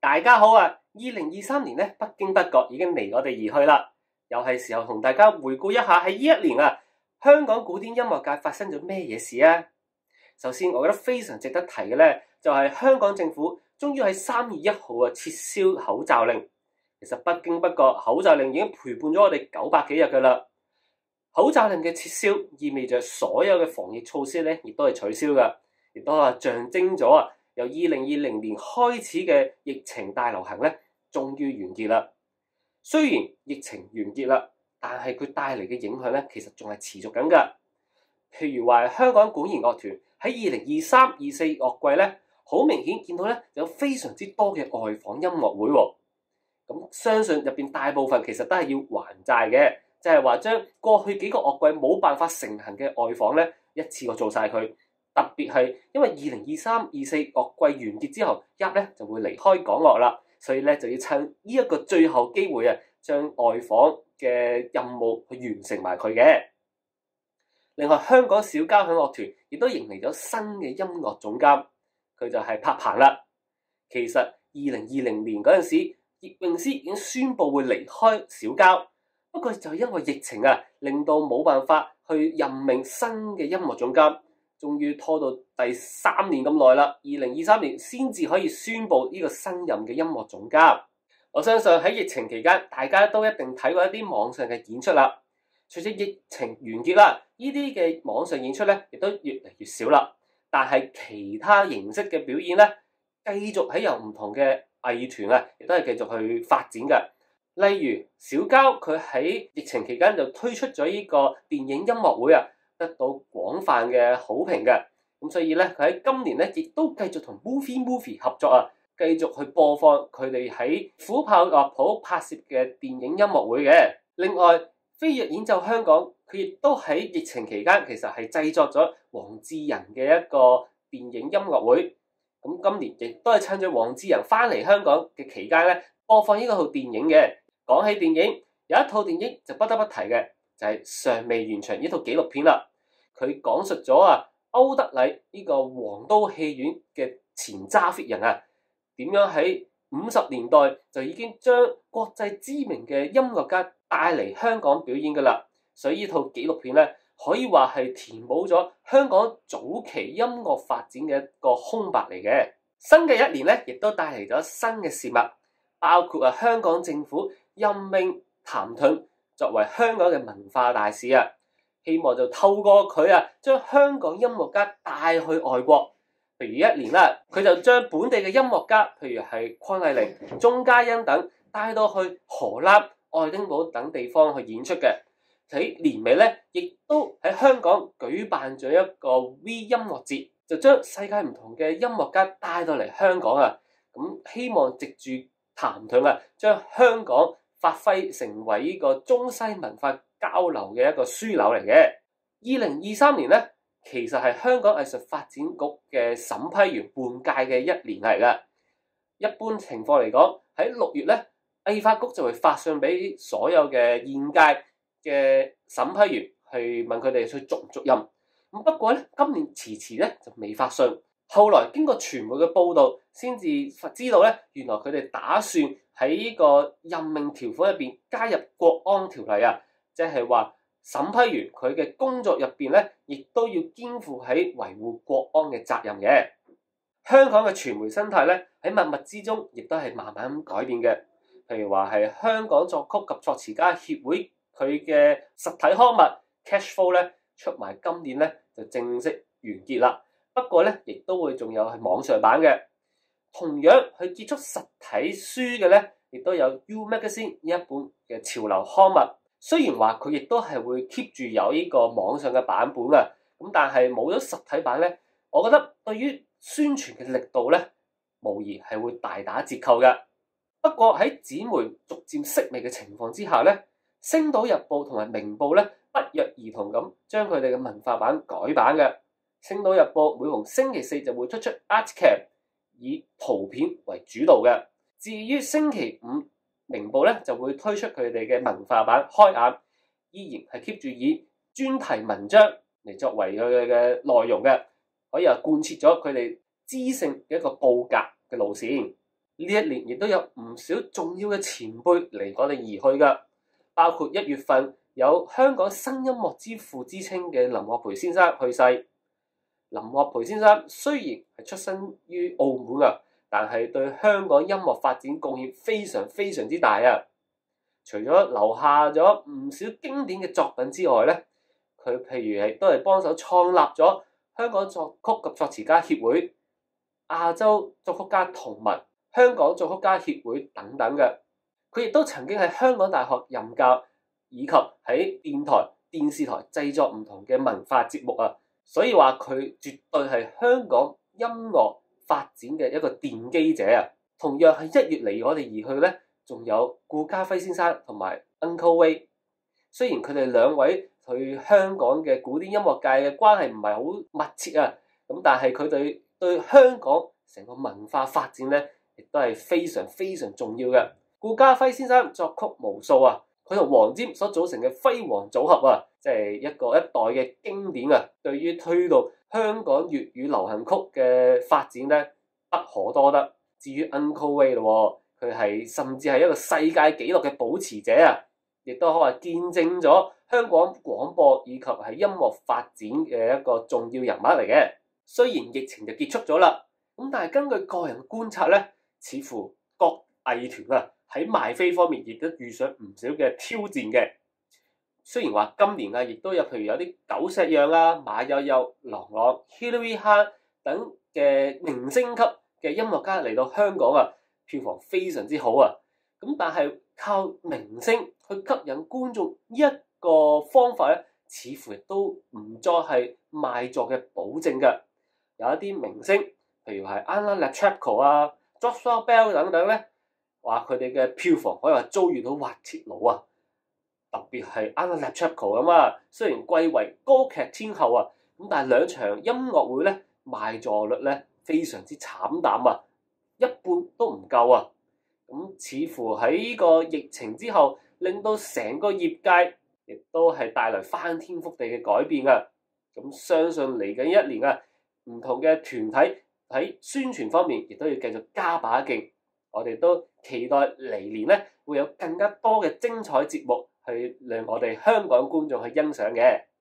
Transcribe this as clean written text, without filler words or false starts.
大家好啊！2023年咧，不經不覺已經離我哋而去啦，又係時候同大家回顧一下喺呢一年啊，香港古典音樂界發生咗咩嘢事啊？首先，我覺得非常值得提嘅咧，就係香港政府終於喺3月1號撤銷口罩令。其實不經不覺，口罩令已經陪伴咗我哋900幾日噶啦。口罩令嘅撤銷意味着所有嘅防疫措施咧，亦都係取消噶，亦都係象徵咗由2020年開始嘅疫情大流行咧，終於完結啦。雖然疫情完結啦，但係佢帶嚟嘅影響咧，其實仲係持續緊噶。譬如話香港管弦樂團喺2023-24樂季咧，好明顯見到咧有非常之多嘅外訪音樂會喎。咁相信入邊大部分其實都係要還債嘅，就係話將過去幾個樂季冇辦法成行嘅外訪咧，一次過做晒佢。特別係因為2023-24樂季完結之後，YUP 咧就會離開港樂啦，所以咧就要趁呢一個最後機會啊，將外訪嘅任務去完成埋佢嘅。另外，香港小交響樂團亦都迎嚟咗新嘅音樂總監，佢就係柏鵬啦。其實2020年嗰陣時，葉詠詩已經宣布會離開小交，不過就因為疫情啊，令到冇辦法去任命新嘅音樂總監。終於拖到第3年咁耐啦，2023年先至可以宣布呢個新任嘅音樂總監。我相信喺疫情期間，大家都一定睇過一啲網上嘅演出啦。隨住疫情完結啦，呢啲嘅網上演出咧，亦都越嚟越少啦。但係其他形式嘅表演咧，繼續喺由唔同嘅藝團啊，亦都係繼續去發展嘅。例如小交佢喺疫情期間就推出咗呢個電影音樂會啊，得到廣泛嘅好評嘅，咁所以咧佢喺今年咧亦都繼續同 Movie 合作啊，繼續去播放佢哋喺虎豹樂譜拍攝嘅電影音樂會嘅。另外，飛躍演奏香港佢亦都喺疫情期間其實係製作咗黃智仁嘅一個電影音樂會，咁今年亦都係趁住黃智仁翻嚟香港嘅期間咧，播放呢個套電影嘅。講起電影，有一套電影就不得不提嘅，就係尚未完場呢套紀錄片啦。佢講述咗歐德禮呢個皇都戲院嘅前揸 fit 人啊，點樣喺50年代就已經將國際知名嘅音樂家帶嚟香港表演噶啦。所以呢套紀錄片咧，可以話係填補咗香港早期音樂發展嘅一個空白嚟嘅。新嘅一年咧，亦都帶嚟咗新嘅事物，包括香港政府任命譚盾作為香港嘅文化大使啊，希望就透過佢將香港音樂家帶去外國。譬如一年啦，佢就將本地嘅音樂家，譬如係匡麗玲、鐘嘉欣等，帶到去荷蘭、愛丁堡等地方去演出嘅。喺年尾咧，亦都喺香港舉辦咗一個 V 音樂節，就將世界唔同嘅音樂家帶到嚟香港啊。咁希望藉住譚盾將香港發揮成為呢個中西文化交流嘅一個樞紐嚟嘅。2023年咧，其實係香港藝術發展局嘅審批完換屆嘅一年嚟㗎。一般情況嚟講，喺6月咧，藝發局就會發信俾所有嘅現屆嘅審批員去問佢哋去續唔續任。咁不過咧，今年遲遲咧就未發信。後來經過傳媒嘅報導，先至知道咧，原來佢哋打算喺呢個任命條款入邊加入國安條例啊，即係話審批員佢嘅工作入邊咧，亦都要肩負喺維護國安嘅責任嘅。香港嘅傳媒生態咧，喺默默之中亦都係慢慢改變嘅。譬如話係香港作曲及作詞家協會佢嘅實體刊物 Cashflow 咧出埋今年咧就正式完結啦。不過咧，亦都會仲有係網上版嘅。同樣去結束實體書嘅咧，亦都有 U Magazine 呢一本嘅潮流刊物。雖然話佢亦都係會 keep 住有呢個網上嘅版本啊，咁但係冇咗實體版咧，我覺得對於宣傳嘅力度咧，無疑係會大打折扣嘅。不過喺紙媒逐漸式微嘅情況之下咧，《星島日報》同埋《明報》咧不約而同咁將佢哋嘅文化版改版嘅。《星島日報》每逢星期4就會推出 Artcam， 以圖片為主導嘅。至於星期5，明報咧就會推出佢哋嘅文化版開眼，依然係 keep 住以專題文章嚟作為佢哋嘅內容嘅，可以貫徹咗佢哋知性嘅一個報格嘅路線。 呢一年亦都有唔少重要嘅前輩離我哋而去㗎，包括1月份有香港新音樂之父之稱嘅林樂培先生去世。林樂培先生雖然係出身於澳門啊，但係對香港音樂發展貢獻非常非常之大啊！除咗留下咗唔少經典嘅作品之外咧，佢譬如都係幫手創立咗香港作曲及作詞家協會、亞洲作曲家同盟、香港作曲家協會等等嘅。佢亦都曾經喺香港大學任教，以及喺電台、電視台製作唔同嘅文化節目啊。所以話佢絕對係香港音樂發展嘅一個奠基者啊！同樣係1月離我哋而去咧，仲有顧嘉輝先生同埋 Uncle Way。雖然佢哋兩位對香港嘅古典音樂界嘅關係唔係好密切啊，咁但係佢哋對香港成個文化發展咧，亦都係非常非常重要嘅。顧嘉輝先生作曲無數啊！佢同黃霑所組成嘅輝煌組合啊，即係一個一代嘅經典啊！對於推動香港粵語流行曲嘅發展咧，不可多得。至於 Uncle Way 咯，佢係甚至係一個世界紀錄嘅保持者啊！亦都可話見證咗香港廣播以及係音樂發展嘅一個重要人物嚟嘅。雖然疫情就結束咗啦，咁但係根據個人觀察咧，似乎各藝團啊喺賣飛方面亦都遇上唔少嘅挑戰嘅。雖然話今年啊，亦都有譬如有啲久石讓啊、馬友友、郎朗、Hilary Hahn 等嘅明星級嘅音樂家嚟到香港啊，票房非常之好啊。咁但係靠明星去吸引觀眾呢一個方法咧，似乎亦都唔再係賣座嘅保證㗎。有一啲明星，譬如係 Anna Netrebko 啊、Joshua Bell 等等咧，話佢哋嘅票房可以話遭遇到滑鐵盧啊！特別係 Anna Netrebko 咁啊，雖然貴為歌劇天后啊，咁但係兩場音樂會咧賣座率咧非常之慘淡啊，一半都唔夠啊！咁似乎喺呢個疫情之後，令到成個業界亦都係帶來翻天覆地嘅改變啊！咁相信嚟緊一年啊，唔同嘅團體喺宣傳方面亦都要繼續加把勁。我哋都期待嚟年咧會有更加多嘅精彩節目去令我哋香港觀眾去欣賞嘅。